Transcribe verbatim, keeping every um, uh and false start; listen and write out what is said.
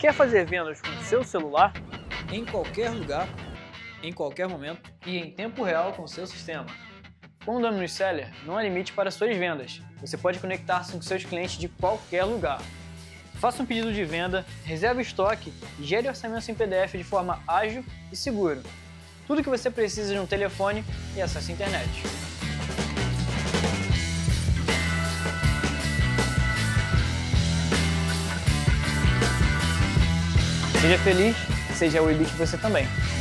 Quer fazer vendas com o seu celular? Em qualquer lugar, em qualquer momento E em tempo real com o seu sistema? Com o Dominus Seller, não há limite para suas vendas. Você pode conectar-se com seus clientes de qualquer lugar. Faça um pedido de venda, reserve o estoque e gere orçamentos em P D F de forma ágil e segura. Tudo o que você precisa de um telefone e acesso à internet. Seja feliz, seja o Weebit você também.